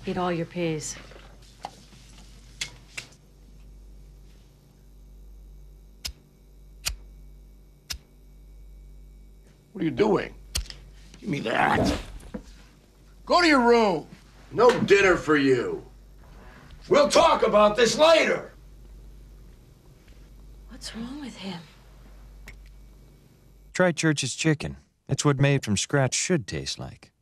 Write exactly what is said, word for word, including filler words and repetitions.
Eat all your peas. What are you doing? Give me that. Go to your room. No dinner for you. We'll talk about this later. What's wrong with him? Try Church's chicken. It's what made from scratch should taste like.